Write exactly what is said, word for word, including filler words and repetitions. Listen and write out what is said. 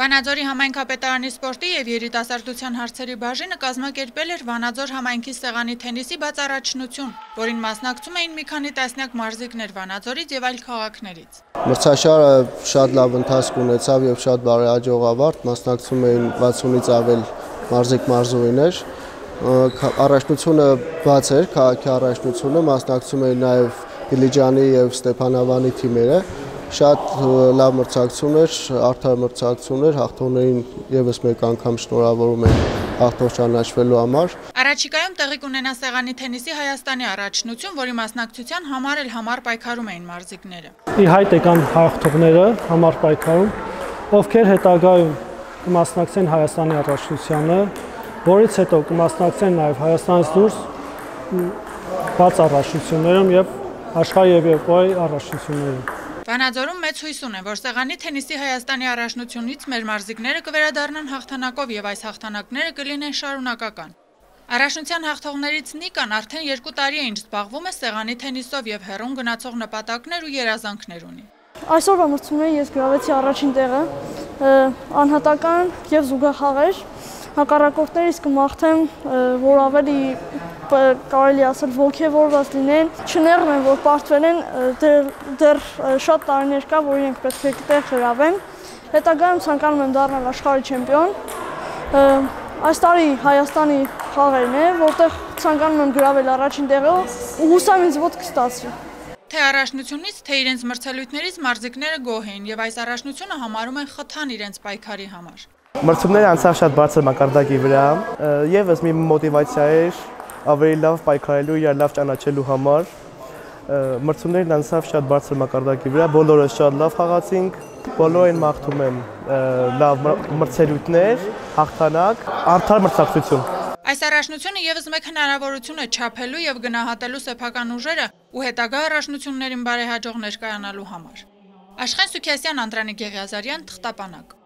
Վանաձորի համայնքապետարանի սպորտի և երիտասարդության հարցերի բաժինը կազմակերպել էր Վանաձոր համայնքի սեղանի թենիսի բաց առաջնություն, որին մասնակցում էին մի քանի տասնյակ մարզիկներ Վանաձորից և այլ քաղաքներից։ Մրցաշարը շատ լավ ընթացք ունեցավ և շատ բարեհաջող ավարտ, մասնակցում էին վաթսունից ավել մարզիկ-մարզուհիներ։ Առաջնությունը բաց էր, քաղաքի առաջնությունը, մասնակցում էին նաև Դիլիջանի և Ստեփանավանի թիմերը։ Շատ լավ մրցակցություն էր, արդար մրցակցություն էր, հաղթողներին ևս մեկ անգամ շնորհավորում են հաղթող ճանաչվելու համար։ Առաջիկայում տեղի կունենա սեղանի թենիսի Հայաստանի առաջնություն, որի մասնակցության համար էլ համառ պայքարում էին մարզիկները։ Ի հայտ եկան հաղթողները համառ պայքարում, ովքեր հետագայում կմասնակցեն Հայաստանի առաջնությանը, որից հետո կմասնակցեն նաև Հայաստանից դուրս բաց առաջնություններում և աշխարհի և Եվրոպայի առաջնություններում։ Վանաձորում մեծ հույս ունեն, որ սեղանի թենիսի Հայաստանի առաջնությունից մեր մարզիկները կվերադառնան հաղթանակով և այս հաղթանակները կլինեն շարունակական։ Առաջնության հաղթողներից Նիկան արդեն երկու տարի է ինչ զբաղվում է սեղանի թենիսով և հեռուն գնացող նպատակներ ու երազանքներ ունի։ Այսօրվա մրցումների ես գրավեցի առաջին տեղը, անհատական և զուգախաղ էր։ Հակառակորդներից կմաղթեմ, որ ավելի կարելի ասել ոգևորված լինեն, չնեղվեն, որ պարտվել են, դեռ շատ տարիներ կա, որ իրենք պետք է տեղ գրավեն։ Հետագայում ցանկանում եմ դառնալ աշխարհի չեմպիոն։ Այս տարի Հայաստանի խաղերն է, որտեղ ցանկանում եմ գրավել առաջին տեղը ու հուսամ ինձ ոտք կստացվի։ Թե առաջնությունից, թե իրենց մրցելույթներից մարզիկները գոհ էին և այս առաջնությունը համարում են խթան իրենց պայքարի համար։ Մրցումները անցավ շատ բարձր մակարդակի վրա, ևս մի մոտիվացիա էր ավելի լավ պայքարելու, իրար լավ ճանաչելու համար։ Մրցումներն անցավ շատ բարձր մակարդակի վրա, բոլորս շատ լավ խաղացինք, բոլորին մաղթում եմ լավ մրցելույթներ, հաղթանակ, արդար մրցակցություն։ Այս առաջնությունը ևս մեկ հնարավորություն է չափելու և գնահատելու սեփական ուժերը ու հետագա առաջնություններին բարեհաջող ներկայանալու համար։ Աշխեն Սուքիասյան, Անդրանիկ Եղիազարյան, Թղթապանակ։